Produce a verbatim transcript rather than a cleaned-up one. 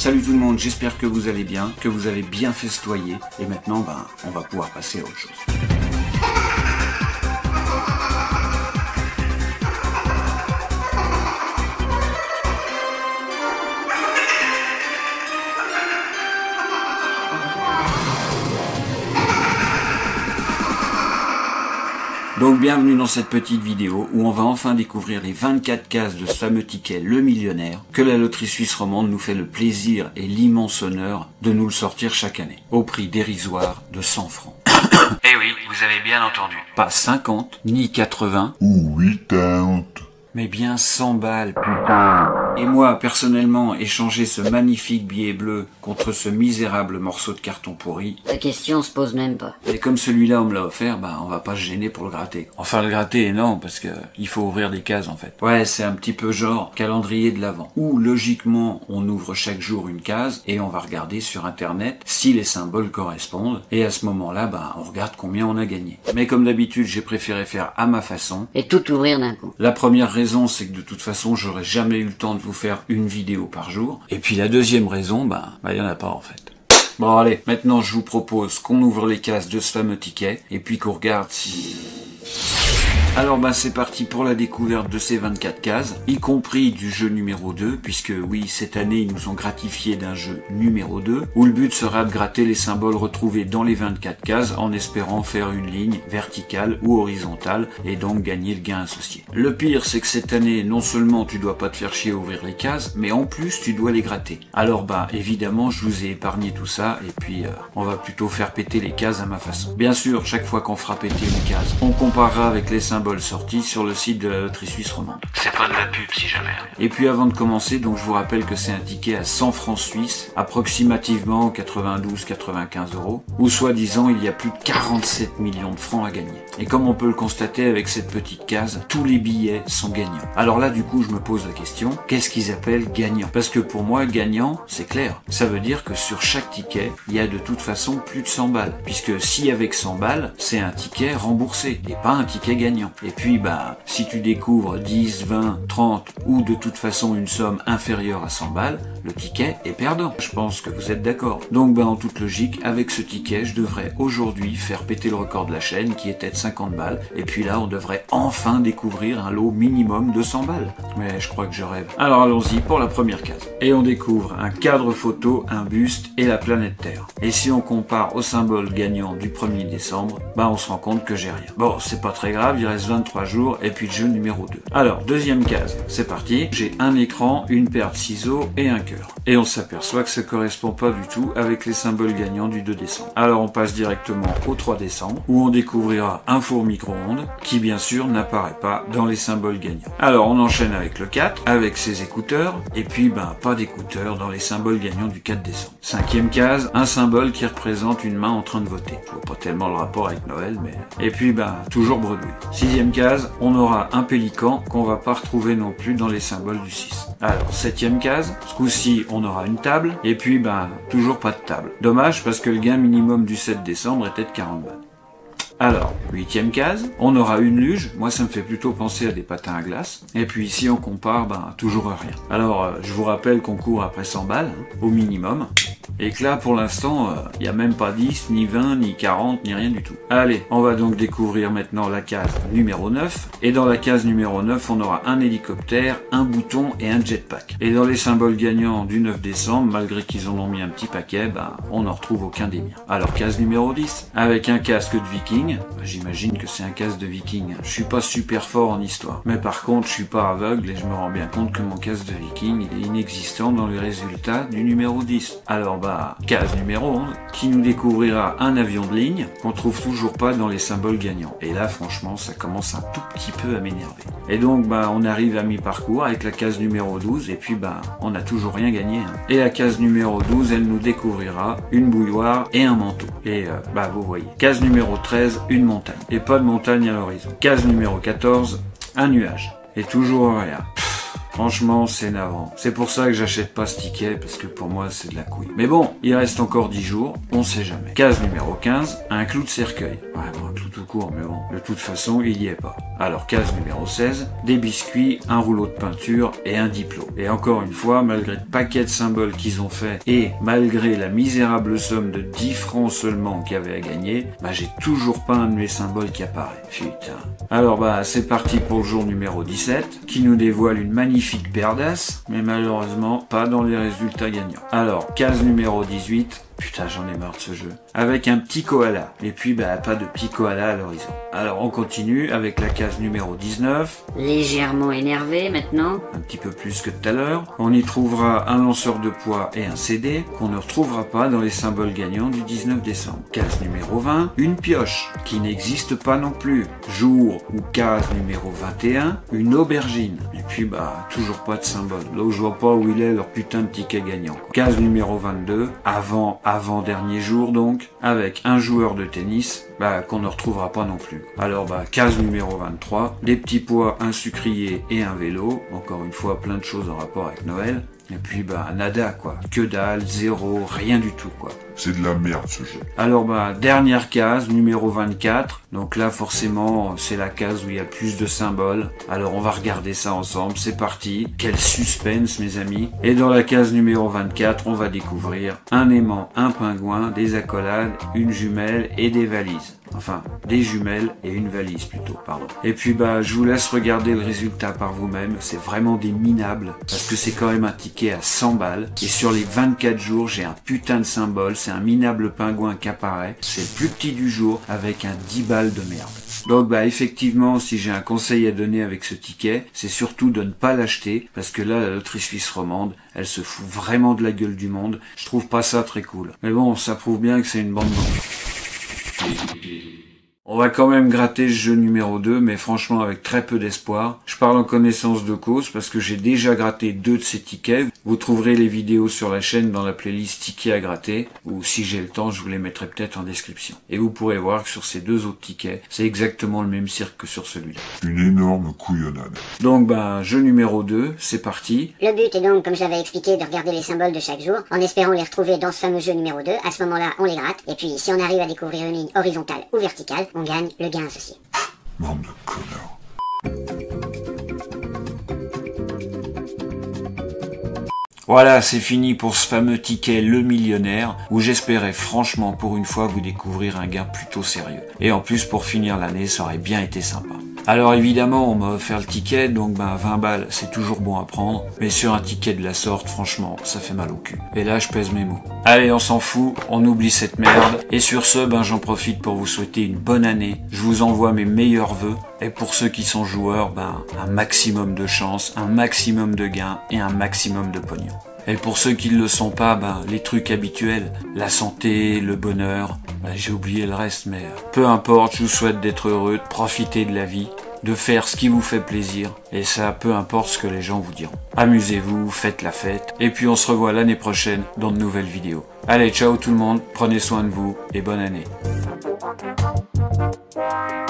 Salut tout le monde, j'espère que vous allez bien, que vous avez bien festoyé, et maintenant, ben, on va pouvoir passer à autre chose. Donc bienvenue dans cette petite vidéo où on va enfin découvrir les vingt-quatre cases de ce fameux ticket Le Millionnaire que la loterie suisse romande nous fait le plaisir et l'immense honneur de nous le sortir chaque année, au prix dérisoire de cent francs. Eh oui, vous avez bien entendu. Pas cinquante, ni quatre-vingts, ou quatre-vingts, mais bien cent balles, putain. Et moi, personnellement, échanger ce magnifique billet bleu contre ce misérable morceau de carton pourri. La question se pose même pas. Et comme celui-là on me l'a offert, bah on va pas se gêner pour le gratter. Enfin le gratter non, parce que il faut ouvrir des cases en fait. Ouais, c'est un petit peu genre calendrier de l'Avent, où logiquement on ouvre chaque jour une case et on va regarder sur internet si les symboles correspondent. Et à ce moment-là, bah on regarde combien on a gagné. Mais comme d'habitude, j'ai préféré faire à ma façon. Et tout ouvrir d'un coup. La première raison, c'est que de toute façon, j'aurais jamais eu le temps de vous faire une vidéo par jour. Et puis la deuxième raison, bah, bah y en a pas en fait. Bon allez, maintenant je vous propose qu'on ouvre les cases de ce fameux ticket, et puis qu'on regarde si... Alors bah c'est parti pour la découverte de ces vingt-quatre cases, y compris du jeu numéro deux, puisque oui, cette année ils nous ont gratifié d'un jeu numéro deux, où le but sera de gratter les symboles retrouvés dans les vingt-quatre cases en espérant faire une ligne verticale ou horizontale et donc gagner le gain associé. Le pire c'est que cette année, non seulement tu dois pas te faire chier à ouvrir les cases, mais en plus tu dois les gratter. Alors bah évidemment je vous ai épargné tout ça et puis euh, on va plutôt faire péter les cases à ma façon. Bien sûr, chaque fois qu'on fera péter une case, on comparera avec les symboles sortis sur le site de la loterie suisse romande. C'est pas de la pub si jamais. Et puis avant de commencer, donc je vous rappelle que c'est un ticket à cent francs suisses, approximativement quatre-vingt-douze à quatre-vingt-quinze euros, où soi-disant il y a plus de quarante-sept millions de francs à gagner. Et comme on peut le constater avec cette petite case, tous les billets sont gagnants. Alors là du coup je me pose la question, qu'est-ce qu'ils appellent gagnant? Parce que pour moi gagnant, c'est clair. Ça veut dire que sur chaque ticket, il y a de toute façon plus de cent balles. Puisque si avec cent balles, c'est un ticket remboursé et pas un ticket gagnant. Et puis bah si tu découvres dix, vingt, trente ou de toute façon une somme inférieure à cent balles, le ticket est perdant. Je pense que vous êtes d'accord. Donc bah en toute logique, avec ce ticket, je devrais aujourd'hui faire péter le record de la chaîne qui était de cinquante balles. Et puis là on devrait enfin découvrir un lot minimum de cent balles. Mais je crois que je rêve. Alors allons-y pour la première case. Et on découvre un cadre photo, un buste et la planète Terre. Et si on compare au symbole gagnant du premier décembre, bah on se rend compte que j'ai rien. Bon, c'est pas très grave, il reste vingt-trois jours et puis le jeu numéro deux. Alors, deuxième case, c'est parti. J'ai un écran, une paire de ciseaux et un cœur. Et on s'aperçoit que ça correspond pas du tout avec les symboles gagnants du deux décembre. Alors on passe directement au trois décembre où on découvrira un four micro-ondes qui bien sûr n'apparaît pas dans les symboles gagnants. Alors on enchaîne avec le quatre, avec ses écouteurs, et puis ben pas d'écouteurs dans les symboles gagnants du quatre décembre. Cinquième case, un symbole qui représente une main en train de voter. Je vois pas tellement le rapport avec Noël, mais... Et puis ben toujours bredouille. Sixième case, on aura un pélican qu'on va pas retrouver non plus dans les symboles du six. Alors, septième case, ce coup-ci, on aura une table, et puis, ben, toujours pas de table. Dommage, parce que le gain minimum du sept décembre était de quarante balles. Alors, huitième case, on aura une luge, moi ça me fait plutôt penser à des patins à glace, et puis ici on compare, ben, toujours à rien. Alors, euh, je vous rappelle qu'on court après cent balles, hein, au minimum, et que là, pour l'instant, il euh, n'y a même pas dix, ni vingt, ni quarante, ni rien du tout. Allez, on va donc découvrir maintenant la case numéro neuf, et dans la case numéro neuf, on aura un hélicoptère, un bouton et un jetpack. Et dans les symboles gagnants du neuf décembre, malgré qu'ils en ont mis un petit paquet, ben, on n'en retrouve aucun des miens. Alors, case numéro dix, avec un casque de viking, ben, j'imagine que c'est un casque de viking. Je suis pas super fort en histoire, mais par contre, je suis pas aveugle et je me rends bien compte que mon casque de viking, il est inexistant dans les résultats du numéro dix. Alors, bah, case numéro onze, qui nous découvrira un avion de ligne qu'on trouve toujours pas dans les symboles gagnants. Et là, franchement, ça commence un tout petit peu à m'énerver. Et donc, bah, on arrive à mi-parcours avec la case numéro douze, et puis, bah, on n'a toujours rien gagné. Hein. Et la case numéro douze, elle nous découvrira une bouilloire et un manteau. Et, euh, bah, vous voyez. Case numéro treize, une montagne. Et pas de montagne à l'horizon. Case numéro quatorze, un nuage. Et toujours rien. Franchement, c'est navrant. C'est pour ça que j'achète pas ce ticket, parce que pour moi, c'est de la couille. Mais bon, il reste encore dix jours, on sait jamais. Case numéro quinze, un clou de cercueil. Ouais, bon, un clou tout court, mais bon, de toute façon, il y est pas. Alors, case numéro seize, des biscuits, un rouleau de peinture et un diplôme. Et encore une fois, malgré le paquet de symboles qu'ils ont fait, et malgré la misérable somme de dix francs seulement qu'il y avait à gagner, bah j'ai toujours pas un de mes symboles qui apparaît. Putain. Alors bah c'est parti pour le jour numéro dix-sept, qui nous dévoile une magnifique paire d'as, mais malheureusement pas dans les résultats gagnants. Alors, case numéro dix-huit, putain j'en ai marre de ce jeu, avec un petit koala, et puis bah pas de petit koala à l'horizon. Alors on continue avec la case numéro dix-neuf, Légèrement énervé maintenant. un petit peu plus que tout à l'heure. On y trouvera un lanceur de poids et un C D qu'on ne retrouvera pas dans les symboles gagnants du dix-neuf décembre. Case numéro vingt, une pioche qui n'existe pas non plus. Jour ou case numéro vingt et un, une aubergine. Et puis bah toujours pas de symbole. Là où je vois pas où il est leur putain de ticket gagnant, quoi. Case numéro vingt-deux, avant avant dernier jour donc, avec un joueur de tennis, bah qu'on ne retrouvera pas non plus. Alors bah case numéro vingt-trois, des petits pois, un sucrier et un vélo. Encore une fois plein de choses en rapport avec Noël. Et puis bah nada quoi, que dalle, zéro, rien du tout quoi. C'est de la merde ce jeu. Alors bah dernière case, numéro vingt-quatre, donc là forcément c'est la case où il y a le plus de symboles. Alors on va regarder ça ensemble, c'est parti, quel suspense mes amis. Et dans la case numéro vingt-quatre, on va découvrir un aimant, un pingouin, des accolades, une jumelle et des valises. Enfin, des jumelles et une valise plutôt, pardon. Et puis bah je vous laisse regarder le résultat par vous-même, c'est vraiment des minables, parce que c'est quand même un ticket à cent balles, et sur les vingt-quatre jours, j'ai un putain de symbole, c'est un minable pingouin qui apparaît, c'est le plus petit du jour, avec un dix balles de merde. Donc bah effectivement, si j'ai un conseil à donner avec ce ticket, c'est surtout de ne pas l'acheter, parce que là, la loterie suisse romande, elle se fout vraiment de la gueule du monde, je trouve pas ça très cool. Mais bon, ça prouve bien que c'est une bande de... On va quand même gratter ce jeu numéro deux, mais franchement avec très peu d'espoir. Je parle en connaissance de cause parce que j'ai déjà gratté deux de ces tickets. Vous trouverez les vidéos sur la chaîne dans la playlist tickets à gratter, ou si j'ai le temps, je vous les mettrai peut-être en description. Et vous pourrez voir que sur ces deux autres tickets, c'est exactement le même cirque que sur celui-là. Une énorme couillonnade. Donc ben, jeu numéro deux, c'est parti. Le but est donc, comme j'avais expliqué, de regarder les symboles de chaque jour, en espérant les retrouver dans ce fameux jeu numéro deux. À ce moment-là, on les gratte, et puis si on arrive à découvrir une ligne horizontale ou verticale, on gagne le gain associé. Bande de connards. Voilà, c'est fini pour ce fameux ticket Le Millionnaire, où j'espérais franchement pour une fois vous découvrir un gain plutôt sérieux. Et en plus, pour finir l'année, ça aurait bien été sympa. Alors évidemment, on m'a offert le ticket, donc ben vingt balles, c'est toujours bon à prendre, mais sur un ticket de la sorte, franchement, ça fait mal au cul. Et là, je pèse mes mots. Allez, on s'en fout, on oublie cette merde, et sur ce, ben j'en profite pour vous souhaiter une bonne année. Je vous envoie mes meilleurs vœux, et pour ceux qui sont joueurs, ben un maximum de chance, un maximum de gains, et un maximum de pognon. Et pour ceux qui ne le sont pas, ben, les trucs habituels, la santé, le bonheur, ben, j'ai oublié le reste, mais peu importe, je vous souhaite d'être heureux, de profiter de la vie, de faire ce qui vous fait plaisir, et ça, peu importe ce que les gens vous diront. Amusez-vous, faites la fête, et puis on se revoit l'année prochaine dans de nouvelles vidéos. Allez, ciao tout le monde, prenez soin de vous, et bonne année.